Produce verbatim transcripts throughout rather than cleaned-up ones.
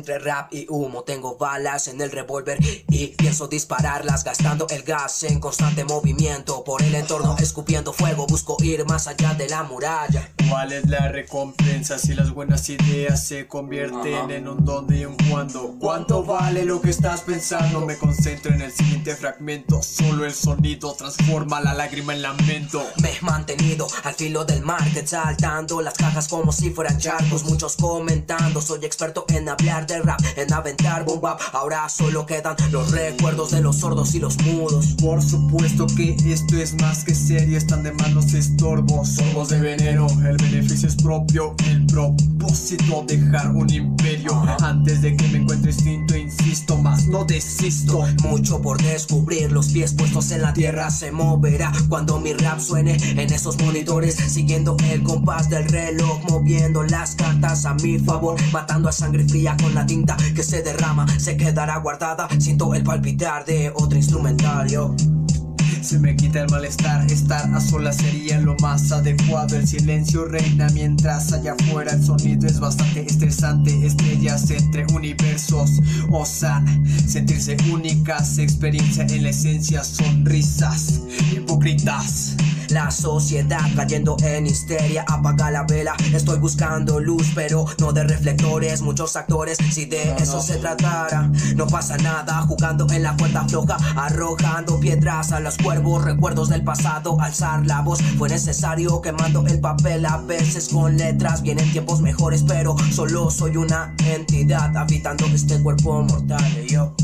Entre rap y humo tengo balas en el revólver y pienso dispararlas, gastando el gas en constante movimiento por el entorno, escupiendo fuego, busco ir más allá de la muralla. ¿Cuál es la recompensa si las buenas ideas se convierten en un dónde y un cuándo? ¿Cuánto vale lo que estás pensando? Me concentro en el siguiente fragmento, solo el sonido transforma la lágrima en lamento. Me he mantenido al filo del market, saltando las cajas como si fueran charcos, muchos comentando, soy experto en hablar de rap, en aventar boom bap, ahora solo quedan los recuerdos de los sordos y los mudos. Por supuesto que esto es más que serio, están de más los estorbos, somos de veneno, el beneficio es propio, el propósito dejar un imperio. Antes de que me encuentre extinto, insisto, más no desisto. Mucho por descubrir, los pies puestos en la tierra se moverá cuando mi rap suene en esos monitores, siguiendo el compás del reloj, moviendo las cartas a mi favor, matando a sangre fría con la tinta que se derrama, se quedará guardada, siento el palpitar de otro instrumentario. Se me quita el malestar, estar a solas sería lo más adecuado. El silencio reina mientras allá afuera el sonido es bastante estresante. Estrellas entre universos osan sentirse únicas, experiencia en la esencia, sonrisas hipócritas. La sociedad cayendo en histeria, apaga la vela, estoy buscando luz pero no de reflectores, muchos actores, si de no, eso no. se tratara, no pasa nada, jugando en la cuerda floja, arrojando piedras a los cuervos, recuerdos del pasado, alzar la voz, fue necesario quemando el papel, a veces con letras, vienen tiempos mejores pero solo soy una entidad habitando este cuerpo mortal, yo.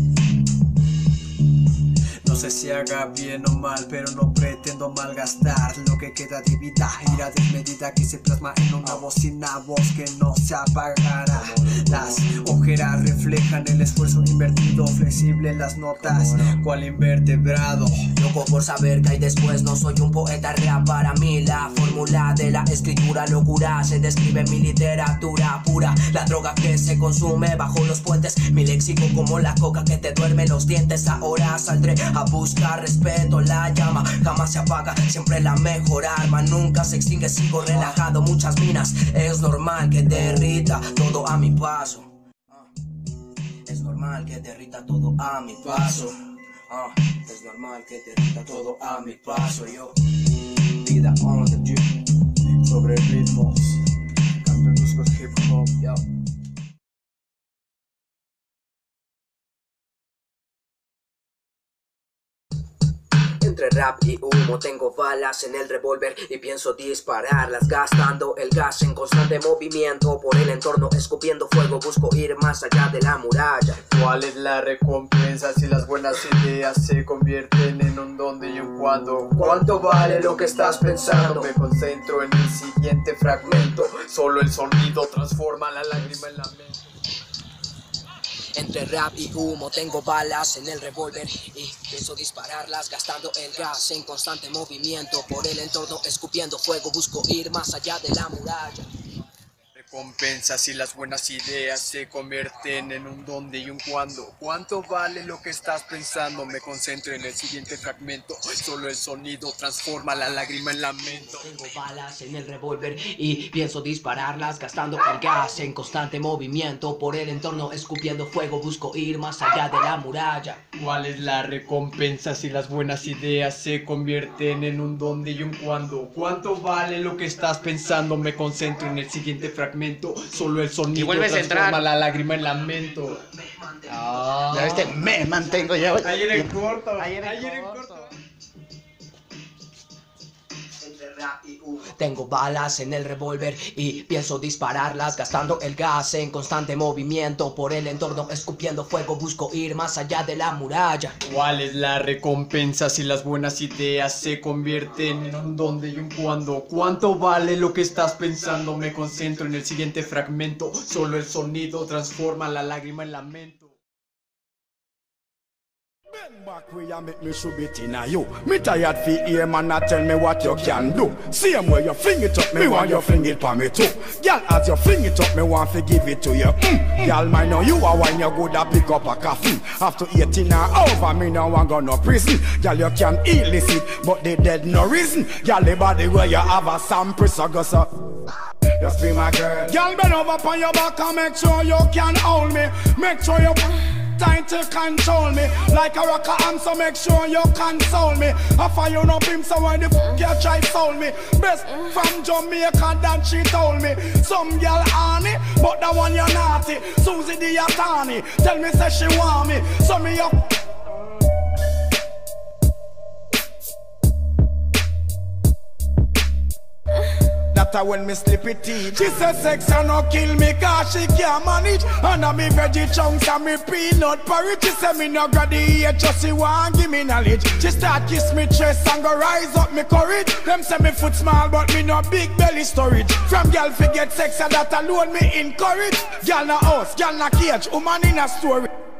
No sé si haga bien o mal, pero no pretendo malgastar lo que queda de vida. Ira desmedida que se plasma en una bocina, voz que no se apagará. Las ojeras reflejan el esfuerzo invertido, flexible las notas, cual invertebrado. Loco por saber que hay después, no soy un poeta real. Para mí la fórmula de la escritura locura se describe en mi literatura pura. La droga que se consume bajo los puentes, mi léxico como la coca que te duerme los dientes. Ahora saldré a buscar respeto, la llama jamás se apaga, siempre la mejor arma, nunca se extingue, sigo relajado, muchas minas, es normal que derrita todo a mi paso, es normal que derrita todo a mi paso, es normal que derrita todo a mi paso, yo, vida on the gym, sobre ritmos, canto en buscos hip hop, yo. Entre rap y humo tengo balas en el revólver y pienso dispararlas, gastando el gas en constante movimiento por el entorno, escupiendo fuego, busco ir más allá de la muralla. ¿Cuál es la recompensa si las buenas ideas se convierten en un dónde y un cuándo? ¿Cuánto vale lo que estás pensando? Me concentro en el siguiente fragmento, solo el sonido transforma la lágrima en la mente. Entre rap y humo tengo balas en el revólver y pienso dispararlas, gastando el gas en constante movimiento por el entorno, escupiendo fuego, busco ir más allá de la muralla. Recompensa si las buenas ideas se convierten en un dónde y un cuándo. ¿Cuánto vale lo que estás pensando? Me concentro en el siguiente fragmento, solo el sonido transforma la lágrima en lamento. Tengo balas en el revólver y pienso dispararlas, gastando el gas en constante movimiento por el entorno, escupiendo fuego, busco ir más allá de la muralla. ¿Cuál es la recompensa si las buenas ideas se convierten en un dónde y un cuándo? ¿Cuánto vale lo que estás pensando? Me concentro en el siguiente fragmento, solo el sonido transforma la lágrima en lamento. Oh. Ya viste, me mantengo ya. Ayer en corto, ayer en corto. corto. Tengo balas en el revólver y pienso dispararlas, gastando el gas en constante movimiento por el entorno, escupiendo fuego, busco ir más allá de la muralla. ¿Cuál es la recompensa si las buenas ideas se convierten en un dónde y un cuándo? ¿Cuánto vale lo que estás pensando? Me concentro en el siguiente fragmento, solo el sonido transforma la lágrima en lamento. Bend back where you make me should be inna you. Me tired fi hear man a tell me what you can do. Same way you fling it up, me want you fling it for me too. Girl, as you fling it up, me want to give it to you. Mm. Girl, mind know you a wine, you good a pick up a coffee. After eighteen or over, me no want go no prison. Girl, you can illicit, but they dead no reason. Girl, the body where you have a sample, so go so. just be my girl. Girl, bend over on your back and make sure you can hold me. Make sure you time to control me. Like a rocker arm, so make sure you console me. After you know him, so when the f*** you try soul me. Best from Jamaica that she told me. Some girl honey, but that one you naughty. Susie the attorney, tell me say she want me. So me up. That when me slip it teeth. She said sex and no kill me cause she can't manage. And a me veggie chunks and me peanut porridge. She said me no graduate, just she want give me knowledge. She start kiss me chest and go rise up me courage. Them say me foot small but me no big belly storage. From girl fi get sex and that alone me encourage. Girl na house, girl na cage, woman in a story.